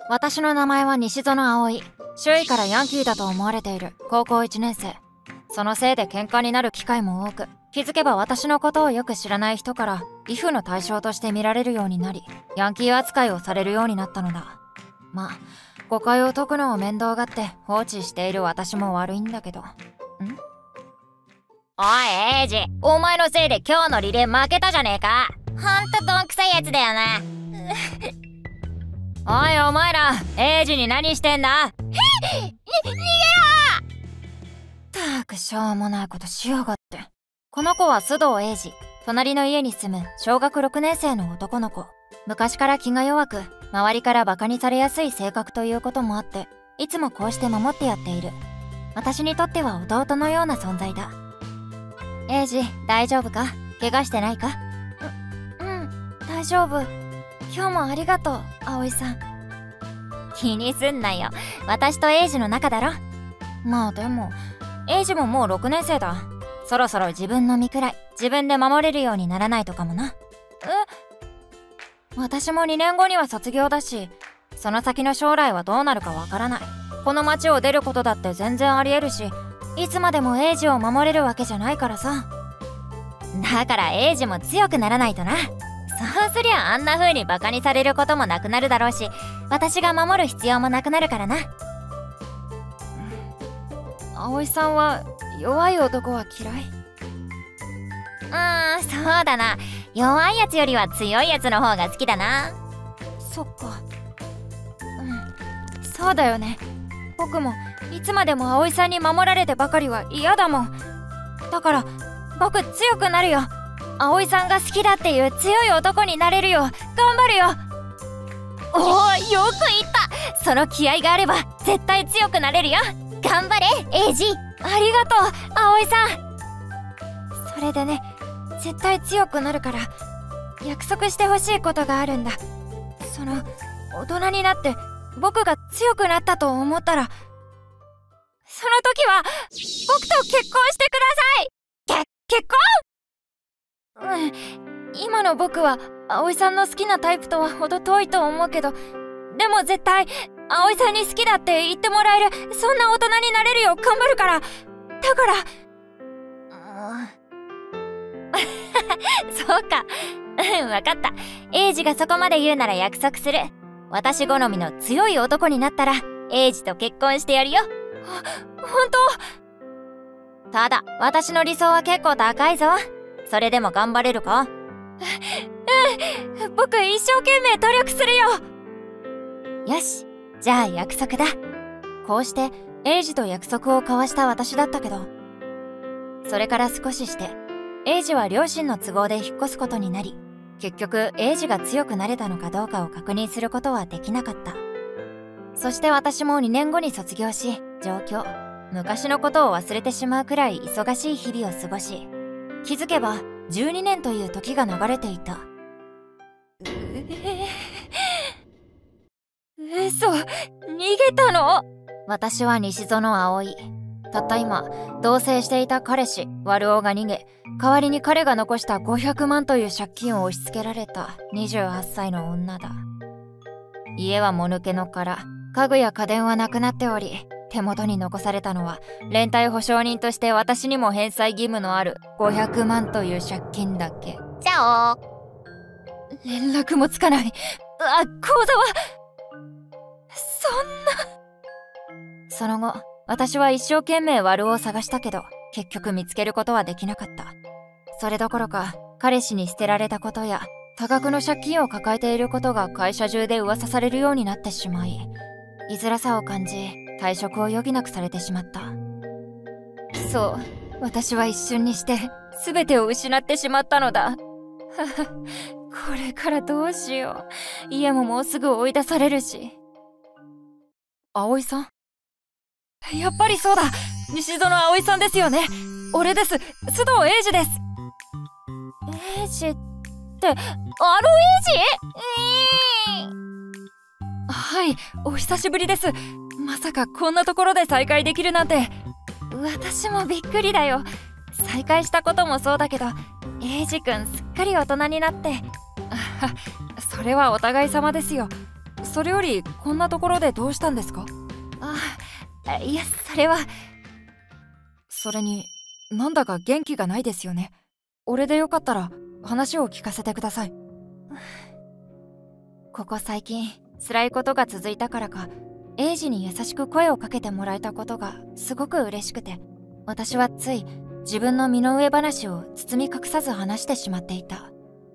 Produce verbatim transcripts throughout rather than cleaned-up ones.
私の名前は西園葵。周囲からヤンキーだと思われている高校いちねん生。そのせいで喧嘩になる機会も多く、気づけば私のことをよく知らない人から畏怖の対象として見られるようになり、ヤンキー扱いをされるようになったのだ。まあ誤解を解くのを面倒がって放置している私も悪いんだけど。んおいエイジ、お前のせいで今日のリレー負けたじゃねえか。ほんとどんくさいやつだよな。 おいお前ら、エイジに何してんだ。 に逃げろ。 たくしょうもないことしやがって。この子は須藤エイジ。隣の家に住む小学ろくねん生の男の子。昔から気が弱く、周りからバカにされやすい性格ということもあって、いつもこうして守ってやっている。私にとっては弟のような存在だ。エイジ、大丈夫か？怪我してないか？う、うん、大丈夫。今日もありがとう、葵さん。 気にすんなよ。私とエイジの仲だろ。 まあでも、エイジももうろくねん生だ。そろそろ自分の身くらい自分で守れるようにならないとかもな。え？私もにねんごには卒業だし、その先の将来はどうなるかわからない。この町を出ることだって全然ありえるし、いつまでもエイジを守れるわけじゃないからさ。 だからエイジも強くならないとな。そうすりゃあんな風にバカにされることもなくなるだろうし、私が守る必要もなくなるからな。 葵さんは弱い男は嫌い？ うーん、そうだな。弱いやつよりは強いやつの方が好きだな。 そっか。うん、そうだよね。僕もいつまでも葵さんに守られてばかりは嫌だもん。だから僕強くなるよ。葵さんが好きだっていう強い男になれるよ。頑張るよ。 おお、よく言った。その気合があれば絶対強くなれるよ。頑張れエイジ。 ありがとう葵さん。それでね、絶対強くなるから約束してほしいことがあるんだ。その大人になって僕が強くなったと思ったら、その時は僕と結婚してください。け結婚？うん、今の僕は葵さんの好きなタイプとは程遠いと思うけど、でも絶対葵さんに好きだって言ってもらえる、そんな大人になれるよう頑張るから。だからそうか。うん、わかった。エイジがそこまで言うなら約束する。私好みの強い男になったらエイジと結婚してやるよ。 ほ、本当？ただ私の理想は結構高いぞ。それでも頑張れるか？うん 、僕一生懸命努力するよ。 よし、じゃあ約束だ。 こうしてエイジと約束を交わした私だったけど、それから少ししてエイジは両親の都合で引っ越すことになり、結局エイジが強くなれたのかどうかを確認することはできなかった。そして私もにねんごに卒業し上京。昔のことを忘れてしまうくらい忙しい日々を過ごし、気づけばじゅうにねんという時が流れていた。えー、嘘、逃げたの？私は西園葵。たった今同棲していた彼氏悪男が逃げ、代わりに彼が残したごひゃくまんという借金を押し付けられたにじゅうはっさいの女だ。家はもぬけの殻、家具や家電はなくなっており、手元に残されたのは連帯保証人として私にも返済義務のあるごひゃくまんという借金だけ。 じゃあ連絡もつかない。あ、口座はそんな。その後私は一生懸命悪男を探したけど、結局見つけることはできなかった。それどころか彼氏に捨てられたことや多額の借金を抱えていることが会社中で噂されるようになってしまい、居づらさを感じ退職を余儀なくされてしまった。そう、私は一瞬にして全てを失ってしまったのだ。これからどうしよう。家ももうすぐ追い出されるし。葵さん？やっぱりそうだ、西園葵さんですよね。俺です、須藤エイジです。エイジってあのエイジ？はい、お久しぶりです。まさかこんなところで再会できるなんて。私もびっくりだよ。再会したこともそうだけど、エイジ君すっかり大人になって。それはお互い様ですよ。 それよりこんなところでどうしたんですか？ あ、いや、それは。 それに、なんだか元気がないですよね。俺でよかったら話を聞かせてください。 ここ最近辛いことが続いたからか、エイジに優しく声をかけてもらえたことがすごく嬉しくて、私はつい自分の身の上話を包み隠さず話してしまっていた。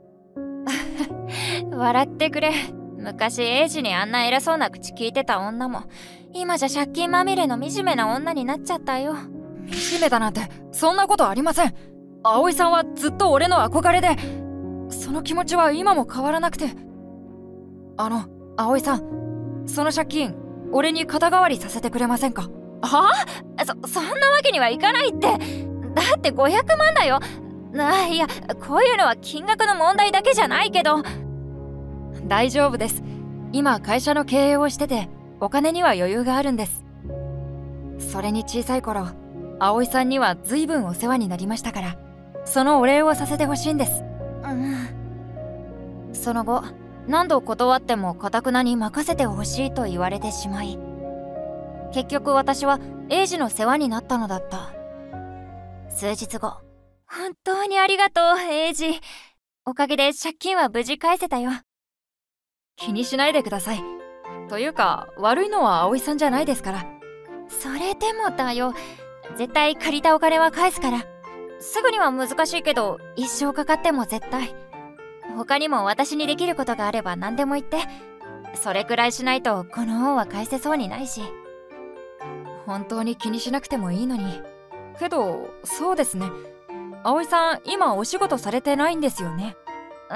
笑ってくれ。昔エイジにあんな偉そうな口聞いてた女も、今じゃ借金まみれの惨めな女になっちゃったよ。 惨めだなんてそんなことありません。葵さんはずっと俺の憧れで、その気持ちは今も変わらなくて。あの葵さん、その借金俺に肩代わりさせてくれませんか？ はあ？そ、そんなわけにはいかないって。だってごひゃくまんだよ。あ、いや、こういうのは金額の問題だけじゃないけど。 大丈夫です。今会社の経営をしてて、お金には余裕があるんです。それに小さい頃、葵さんには随分お世話になりましたから、そのお礼をさせてほしいんです。 うん。その後、何度断っても頑なに任せてほしいと言われてしまい、結局私はエイジの世話になったのだった。数日後、本当にありがとう、エイジ。おかげで借金は無事返せたよ。 気にしないでください。というか、悪いのは葵さんじゃないですから。 それでもだよ。絶対借りたお金は返すから。すぐには難しいけど、一生かかっても絶対。他にも私にできることがあれば何でも言って。それくらいしないとこの恩は返せそうにないし。 本当に気にしなくてもいいのに。けど、そうですね。葵さん、今お仕事されてないんですよね。 うん。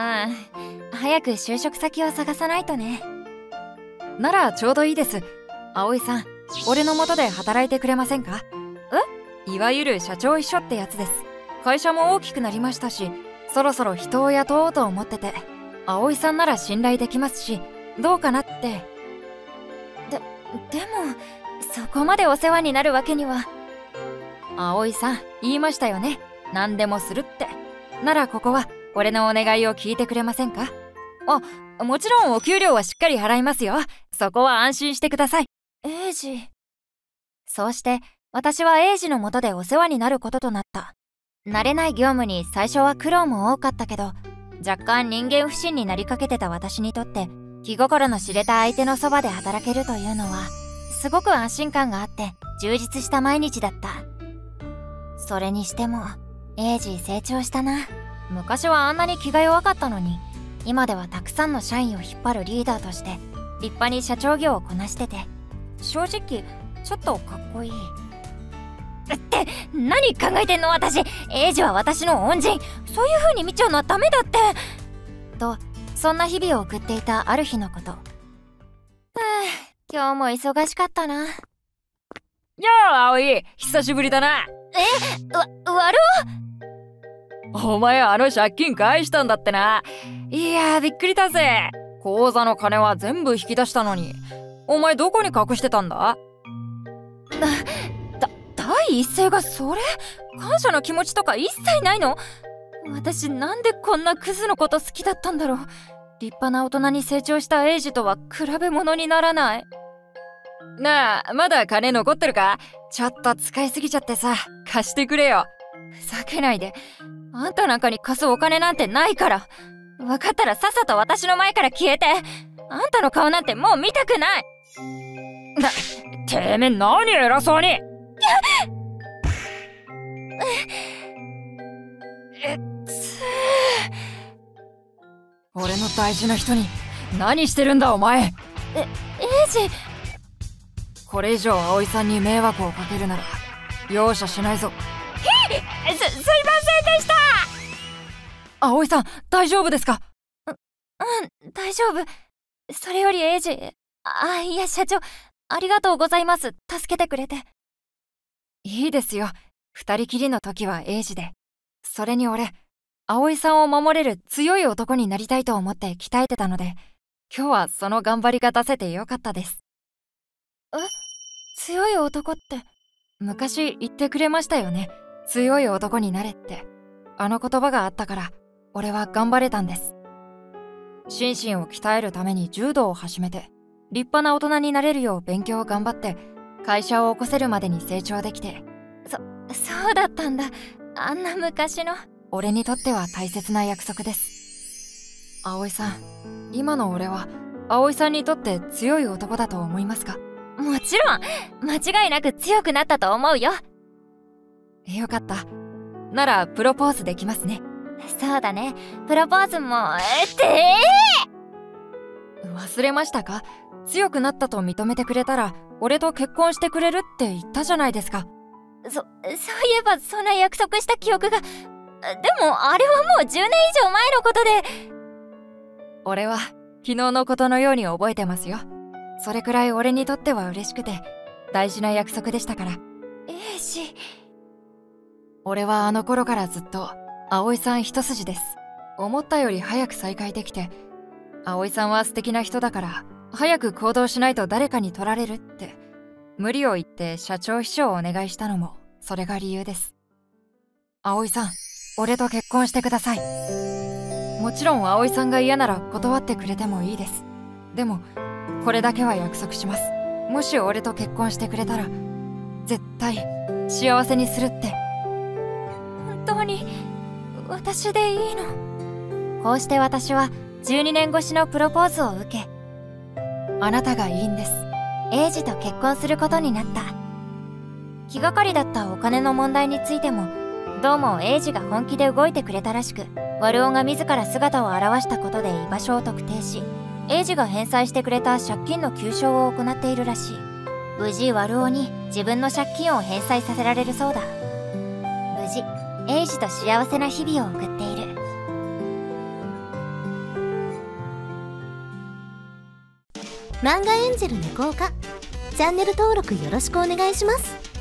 早く就職先を探さないとね。 ならちょうどいいです。葵さん、俺の元で働いてくれませんか？え？いわゆる社長秘書ってやつです。会社も大きくなりましたし、そろそろ人を雇おうと思ってて、葵さんなら信頼できますし、どうかなって。 で、でも、そこまでお世話になるわけには。 葵さん、言いましたよね。何でもするって。ならここは、俺のお願いを聞いてくれませんか？あ、もちろんお給料はしっかり払いますよ。そこは安心してください。 エイジ。そうして、私はエイジの下でお世話になることとなった。慣れない業務に最初は苦労も多かったけど、若干人間不信になりかけてた私にとって、気心の知れた相手のそばで働けるというのは、すごく安心感があって充実した毎日だった。それにしても、エイジ成長したな。昔はあんなに気が弱かったのに、今ではたくさんの社員を引っ張るリーダーとして、立派に社長業をこなしてて、正直、ちょっとかっこいい。って、何考えてんの私。エイジは私の恩人。そういう風に見ちゃうのはダメだって。と、そんな日々を送っていたある日のこと。はぁ、今日も忙しかったな。 やあ、葵、久しぶりだな。 え、わ、悪お前あの借金返したんだってな。いやー、びっくりだぜ。口座の金は全部引き出したのに、お前どこに隠してたんだ？ だ、第一声がそれ？感謝の気持ちとか一切ないの？私なんでこんなクズのこと好きだったんだろう。立派な大人に成長したエイジとは比べ物にならない。 なあ、まだ金残ってるか？ちょっと使いすぎちゃってさ、貸してくれよ。 ふざけないで。あんたなんかに貸すお金なんてないから。分かったらさっさと私の前から消えて。あんたの顔なんてもう見たくない。 な、てめえ何偉そうに。 えっつ俺の大事な人に何してるんだお前。 え、エイジ。 これ以上葵さんに迷惑をかけるなら容赦しないぞ。 ひい、す、すいませんでした。 葵さん、大丈夫ですか？ う、うん、大丈夫。それよりエイジ、あ、いや社長、ありがとうございます。助けてくれて。 いいですよ。二人きりの時はエイジで。それに俺、葵さんを守れる強い男になりたいと思って鍛えてたので、今日はその頑張りが出せてよかったです。 え？強い男って？ 昔言ってくれましたよね。強い男になれって。あの言葉があったから、俺は頑張れたんです。心身を鍛えるために柔道を始めて、 立派な大人になれるよう勉強を頑張って会社を起こせるまでに成長できて。 そ、そうだったんだ。あんな昔の。 俺にとっては大切な約束です。葵さん、今の俺は葵さんにとって強い男だと思いますか？ もちろん、間違いなく強くなったと思うよ。 よかった。ならプロポーズできますね。 そうだね。プロポーズも、えってー忘れましたか？強くなったと認めてくれたら俺と結婚してくれるって言ったじゃないですか。 そ、そういえばそんな約束した記憶が。でもあれはもうじゅうねん以上前のことで。 俺は昨日のことのように覚えてますよ。それくらい俺にとっては嬉しくて大事な約束でしたから。 えいし、 俺はあの頃からずっと葵さん一筋です。思ったより早く再会できて、葵さんは素敵な人だから早く行動しないと誰かに取られるって無理を言って社長秘書をお願いしたのもそれが理由です。葵さん、俺と結婚してください。もちろん葵さんが嫌なら断ってくれてもいいです。でもこれだけは約束します。もし俺と結婚してくれたら絶対幸せにするって。 本当に私でいいの？ こうして私はじゅうにねん越しのプロポーズを受け、あなたがいいんです。 エイジと結婚することになった。気がかりだったお金の問題についても、どうもエイジが本気で動いてくれたらしく、ワルオが自ら姿を現したことで居場所を特定し、エイジが返済してくれた借金の求償を行っているらしい。無事ワルオに自分の借金を返済させられるそうだ。無事エイジと幸せな日々を送っている。 漫画エンジェル猫岡、チャンネル登録よろしくお願いします。